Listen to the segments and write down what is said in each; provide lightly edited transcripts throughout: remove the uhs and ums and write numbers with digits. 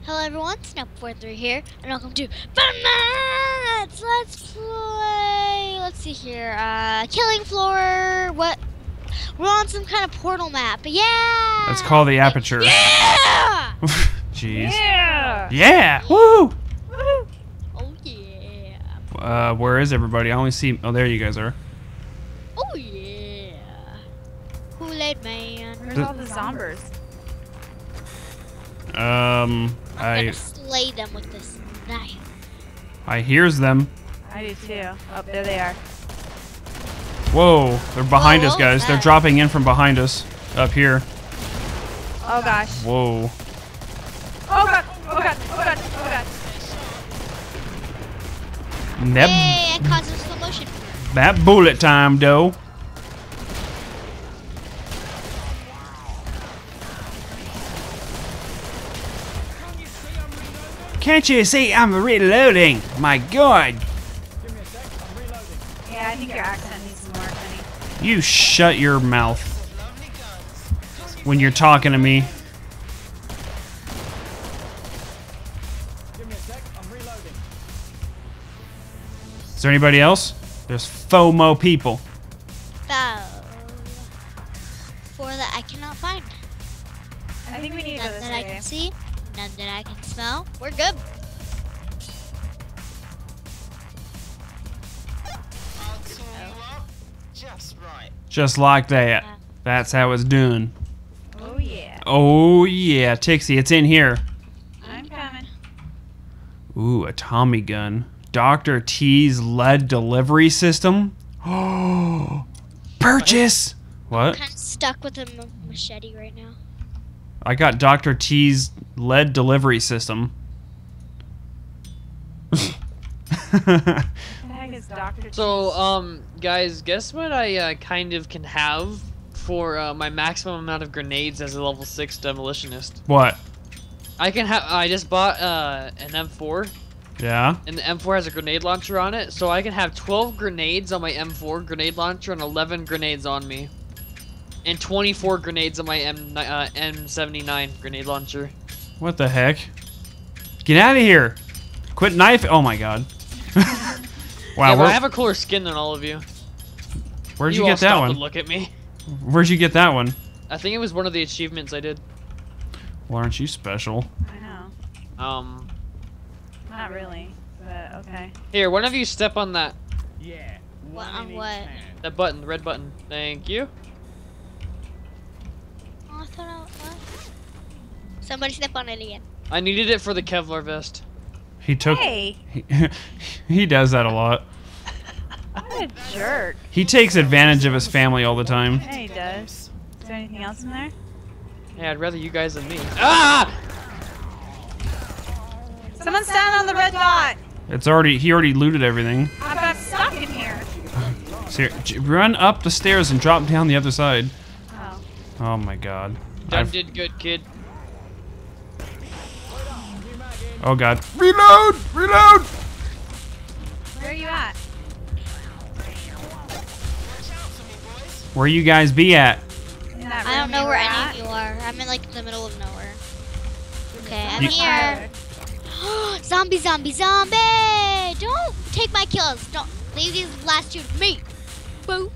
Hello everyone, Snap43 here, and welcome to FunNuts! Let's play, let's see here, Killing Floor, what? We're on some kind of portal map, yeah! Let's call the aperture. Yeah! Jeez. Yeah! Yeah! Woo! Oh yeah! Where is everybody? I only see, oh, there you guys are. Oh yeah! Kool-Aid Man. Where's all the zombies? I'm I gonna slay them with this knife. hears them. I do too. Oh, there they are. Whoa, they're behind Whoa, us, what guys. was They're that? dropping in from behind us. Up here. Oh gosh. Whoa. Oh god. Oh god. Oh god. Oh god. That, Hey, I caused some slow motion. that bullet time, though. Can't you see I'm reloading? My God. Yeah, I think your accent needs some work, honey. You shut your mouth when you're talking to me. Is there anybody else? There's FOMO people. Foul. Four that I cannot find. I think we need to go None this that I way. can see. None that I can smell. We're good. Just like that. That's how it's done. Oh yeah. Oh yeah, Tixie, it's in here. I'm coming. Ooh, a Tommy gun. Dr. T's lead delivery system. Oh, purchase. What? Kind of stuck with a machete right now. I got Dr. T's lead delivery system. What the heck is Dr. So, guys, guess what I kind of can have for my maximum amount of grenades as a level 6 demolitionist? What? I can have. I just bought an M4, Yeah? and the M4 has a grenade launcher on it, so I can have 12 grenades on my M4 grenade launcher and 11 grenades on me, and 24 grenades on my M79 grenade launcher. What the heck? Get out of here. Quit knife. Oh my God. Wow, Yeah, but where, I have a cooler skin than all of you. where'd you all get that stop one? and look at me. Where'd you get that one? I think it was one of the achievements I did. Well, aren't you special? I know. Not Not really, but okay. Here, one of you step on that What on what? button, the red button. Thank you. Oh, I thought I what? Somebody step on it again. I needed it for the Kevlar vest. He took. Hey, He does that a lot. what a jerk. He takes advantage of his family all the time. Yeah, he does. Is there anything else in there? Yeah, I'd rather you guys than me. Ah! Someone stand on the red dot. It's already. He already looted everything. I got stuck in here. So run up the stairs and drop down the other side. Oh. Oh my God. Done I've- did good, kid. Oh God. Reload! Reload! Where are you at? Where you guys be at? In that I don't room know you where were any at? of you are. I'm in like the middle of nowhere. Okay, I'm You- here. Zombie, zombie, zombie! Don't take my kills. Don't leave these last two to me. Boo.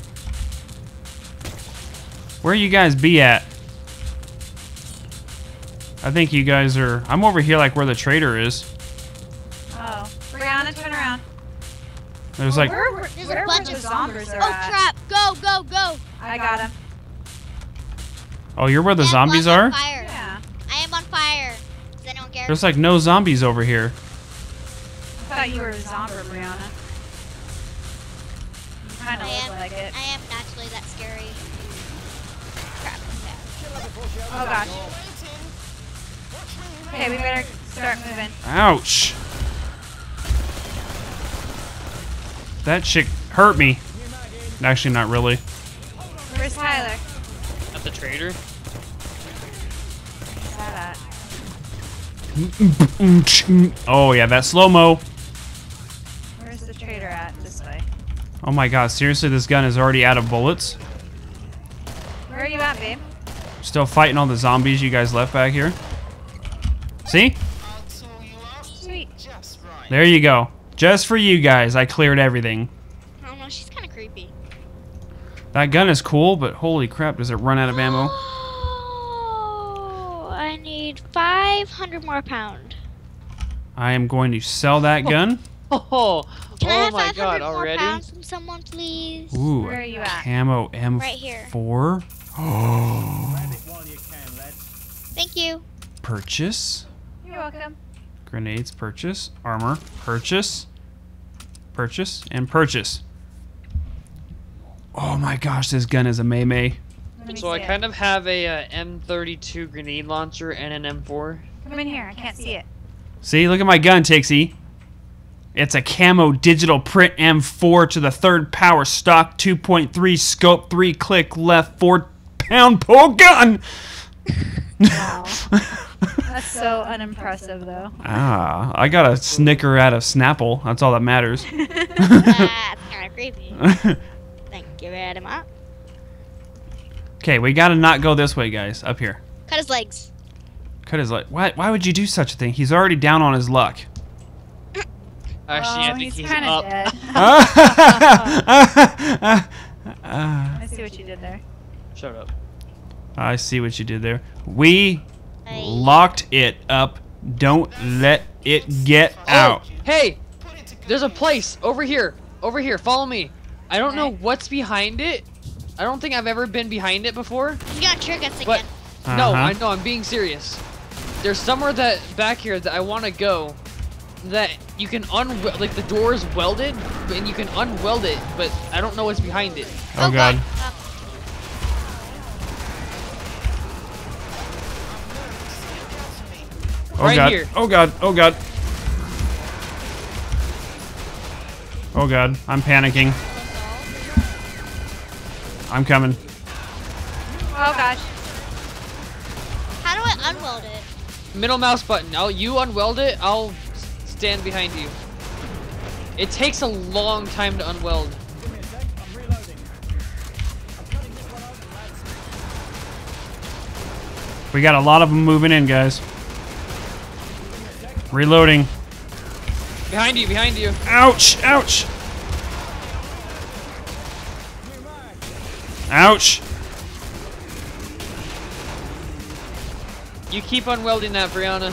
Where you guys be at? I think you guys are. I'm over here, like where the trader is. Oh. Brianna, turn around. There's like. There's a bunch of zombies are Oh at? crap! Go, go, go! I got him. Oh, you're where the I am zombies on are? Fire. Yeah. I am on fire. Does anyone care? There's like no zombies over here. I thought you were a zombie, Brianna. You kind of I look am. like it. I am naturally that scary. Crap. Okay. Oh gosh. Okay, we better start moving. Ouch. That chick hurt me. Actually, not really. Where's Tyler? At the trader. Where's that at? Oh yeah, that slow-mo. Where's the trader at? This way. Oh my God, seriously, this gun is already out of bullets? Where are you at, babe? Still fighting all the zombies you guys left back here? See? Sweet. There you go. Just for you guys, I cleared everything. I don't know, she's kind of creepy. That gun is cool, but holy crap, does it run out of ammo? Oh, I need 500 more pound. I am going to sell that gun. Oh, Can I oh have my 500 god, more already? pounds from someone, please? Ooh, Where are you at? camo M4. Right here. Oh. Thank you. Purchase. You're welcome. Grenades, purchase. Armor, purchase. Purchase, and purchase. Oh my gosh, this gun is a May. Let me So I see it. kind of have a M32 grenade launcher and an M4. Come in here. I can't see it. See, look at my gun, Tixie. It's a camo digital print M4 to the 3rd power stock 2.3 scope 3 click left 4-pound pull gun. Wow. That's so unimpressive, though. Ah, I got a snicker out of Snapple. That's all that matters. That's kind of creepy. Thank you very much. Okay, we gotta not go this way, guys. Up here. Cut his legs. Cut his leg. Why would you do such a thing? He's already down on his luck. Actually, I Oh, think he's kind up. of dead. I see what you did there. Shut up. I see what you did there. We Hey. locked it up. Don't let it get out. Oh, hey, there's a place over here. Over here, follow me. I don't know what's behind it. I don't think I've ever been behind it before. He's gonna trick us But again. no, Uh-huh. I know, I'm being serious. There's somewhere that back here that I want to go. That you can like the door is welded, and you can unweld it, but I don't know what's behind it. Oh god. Oh Right god. here. Oh god. Oh god. Oh god. I'm panicking. I'm coming. Oh, gosh. How do I unweld it? Middle mouse button. You unweld it, I'll stand behind you. It takes a long time to unweld. We got a lot of them moving in, guys. Reloading. Behind you, behind you. Ouch! Ouch! Ouch! You keep unwelding that, Brianna.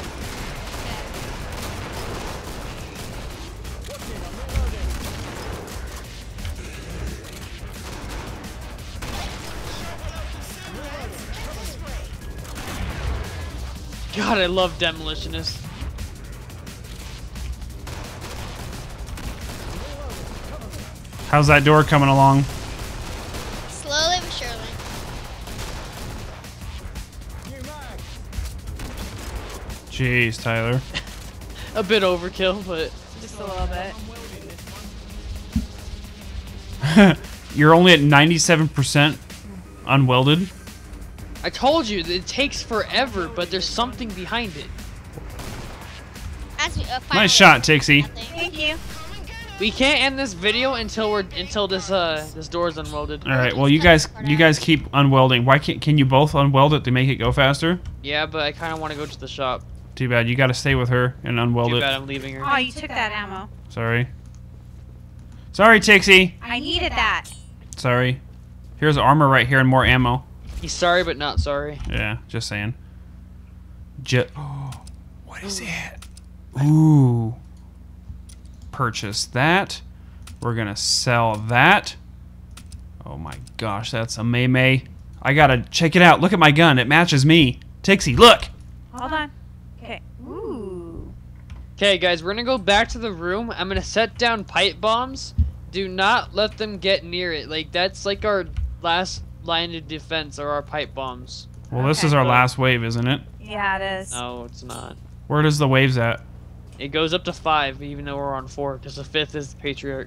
God, I love demolitionists. How's that door coming along? Slowly but surely. Jeez, Tyler. A bit overkill, but Just a little bit. You're only at 97% unwelded. I told you that it takes forever, but there's something behind it. As we, finally, Nice shot, Tixie. nothing. Thank you. We can't end this video until this door is unwelded. All right. Well, you guys keep unwelding. Why can you both unweld it to make it go faster? Yeah, but I kind of want to go to the shop. Too bad. You got to stay with her and unweld Too it. bad I'm leaving her. Oh, you took that ammo. Sorry. Sorry, Tixie. I needed that. Sorry. Here's armor right here and more ammo. He's sorry, but not sorry. Yeah, just saying. What is it? Ooh. Purchase that. We're gonna sell that. Oh my gosh, that's a May. I gotta check it out. Look at my gun. It matches me. Tixie, look. Hold on. Okay. Ooh. Okay, guys, we're gonna go back to the room. I'm gonna set down pipe bombs. Do not let them get near it. Like, that's like our last line of defense, are our pipe bombs. Well, this Okay. is our last wave, isn't it? Yeah, it is. No, it's not. Where does the waves at? It goes up to 5, even though we're on 4, because the 5th is the Patriarch.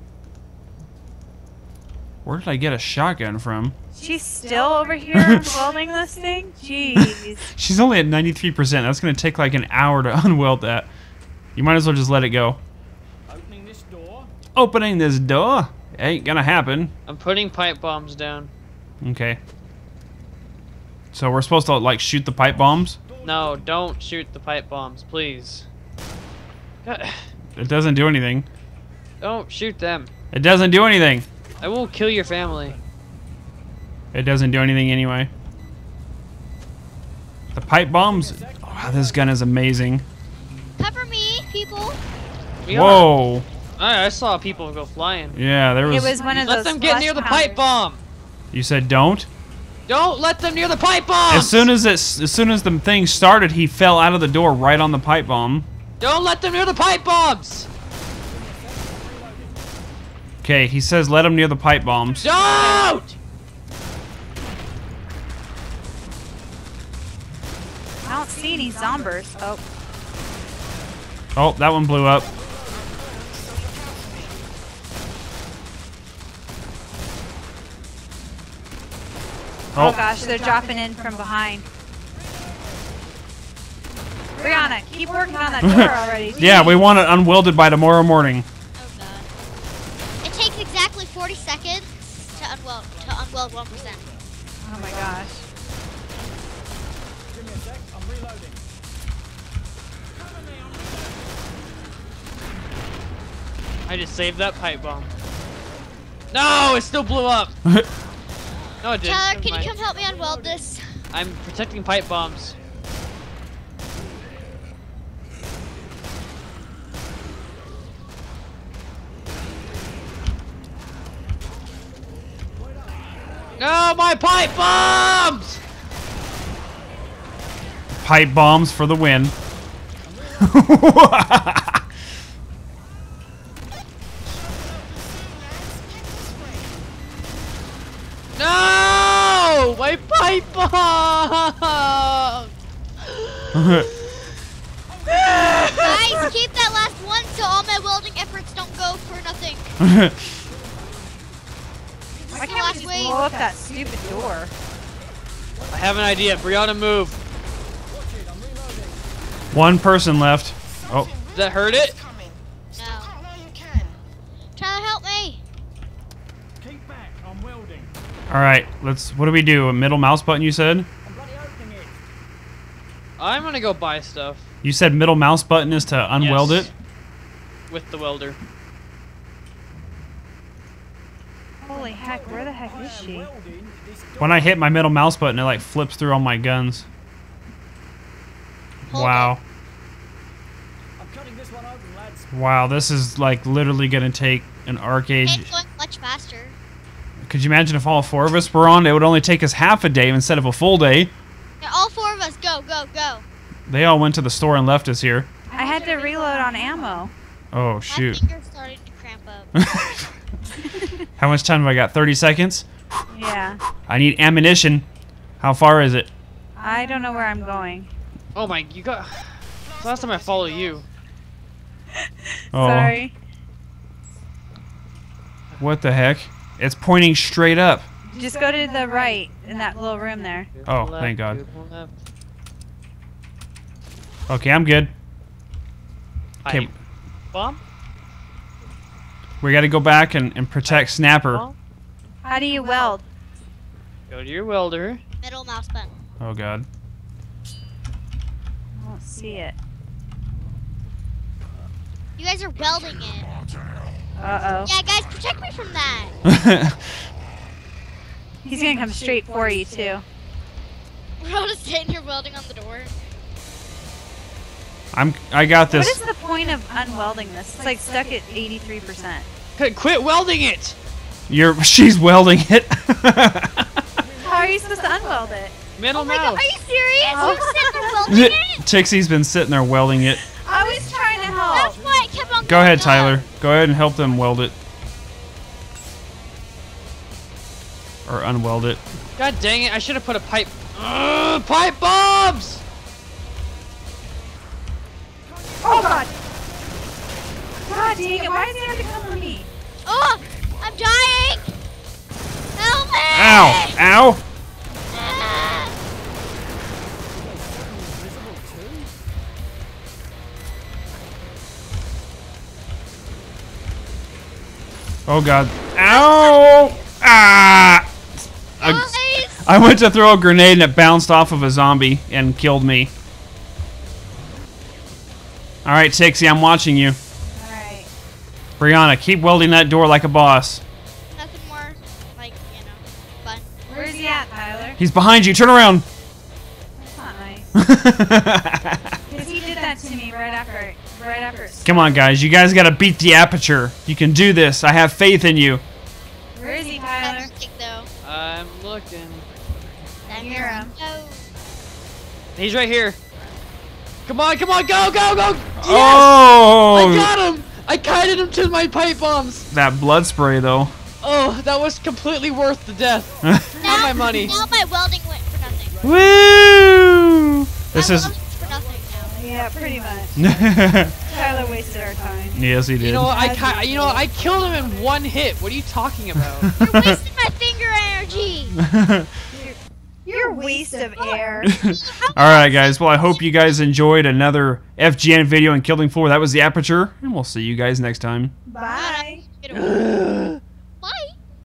Where did I get a shotgun from? She's still over here welding this thing? Jeez. She's only at 93%. That's gonna take like an hour to unweld that. You might as well just let it go. Opening this door. Opening this door? Ain't gonna happen. I'm putting pipe bombs down. Okay. So we're supposed to like shoot the pipe bombs? Door No, don't shoot the pipe bombs, please. God, It doesn't do anything. don't shoot them. It doesn't do anything. I will kill your family. It doesn't do anything anyway. The pipe bombs. Oh, this gun is amazing. Cover me, people. We are- Whoa. I saw people go flying. Yeah, there It was. was one of Let those. them get near the flash pipe bomb. You said don't. Don't let them near the pipe bomb. As soon as the thing started, he fell out of the door right on the pipe bomb. Don't let them near the pipe bombs. Okay, he says let him near the pipe bombs. Don't. I don't see any zombies. Oh, Oh, that one blew up. oh gosh, they're dropping in from behind. Brianna, keep working on that door already. Yeah, we want it unwelded by tomorrow morning. Oh god. It takes exactly 40 seconds to unweld 1%. Oh my gosh. Give me a sec. I'm reloading. I just saved that pipe bomb. No, it still blew up. No, it didn't. Tyler, Never can you mind. come help me unweld this? I'm protecting pipe bombs. No, my pipe bombs! Pipe bombs for the win. No! My pipe bomb! Guys, keep that last one so all my welding efforts don't go for nothing. Why can't we just blow up that stupid door? I have an idea. Brianna, move. One person left. Oh, Does that hurt it? No. Tyler, help me. Keep back. I'm welding. all right. Let's. What do we do? A middle mouse button? You said. I'm bloody opening it. I'm gonna go buy stuff You said middle mouse button is to unweld Yes. it. with the welder. Holy heck, where the heck is she? Welding this door. When I hit my middle mouse button, it like flips through all my guns. Hold Wow. I'm cutting this one open, lads. Wow, this is like literally gonna take an arcade. It's going much faster. Could you imagine if all four of us were on? It would only take us half a day instead of a full day. Yeah, all four of us, go, go, go. They all went to the store and left us here. I had to reload on ammo. Oh My shoot. finger's starting to cramp up. How much time have I got? 30 seconds? Yeah. I need ammunition. How far is it? I don't know where I'm going. Oh my, you got. It's the last time I follow you. Oh, Sorry. what the heck? It's pointing straight up. Just go to the right in that little room there. Oh, Left, thank God. left. Okay, I'm good. Okay, Pipe bomb? we got to go back and protect Snapper. Bomb? How do you weld? Go to your welder. Middle mouse button. Oh God. I don't see it. You guys are welding it. Uh-oh. Yeah, guys, protect me from that. He's gonna come straight for you, too. We're all just sitting here welding on the door. I got What this. is the point of unwelding this? It's like stuck at 83%. Quit welding it! She's welding it. How are you supposed to unweld it? Middle Oh my god, mouse. are you serious? Oh. You're sitting there welding it? Tixie's been sitting there welding it. I was trying to That's help. why it kept on Go going ahead, up. Tyler. Go ahead and help them weld it. Or unweld it. God dang it, I should have put a pipe. Pipe bombs! Oh god! God dang it, why does he have to come for me? Oh, I'm dying. Help me. Ow! Ow! Ah. Oh God! Ow! Ah! Guys. I went to throw a grenade and it bounced off of a zombie and killed me. All right, Tixie, I'm watching you. Alright. Brianna, keep welding that door like a boss. Nothing more, like, fun. Where's he at, Tyler? He's behind you. Turn around. That's not nice. Because he did that to me right after it Come on, guys. You guys got to beat the aperture. You can do this. I have faith in you. Where is he, Tyler? That's sick, though. I'm looking. I hear him. Oh. He's right here. Come on, come on, go, go, go! Yes! Oh! I got him! I kited him to my pipe bombs! That blood spray, though. Oh, that was completely worth the death. Not my money. Now my welding went for nothing. Woo! This My is. welding's for nothing now. Yeah, pretty much. Tyler wasted our time. Yes, he did. You know, I killed him in one hit. What are you talking about? You're wasting my finger energy. You're a waste of air. Alright, guys. Well, I hope you guys enjoyed another FGN video in Killing Floor. That was the aperture, and we'll see you guys next time. Bye. Get away.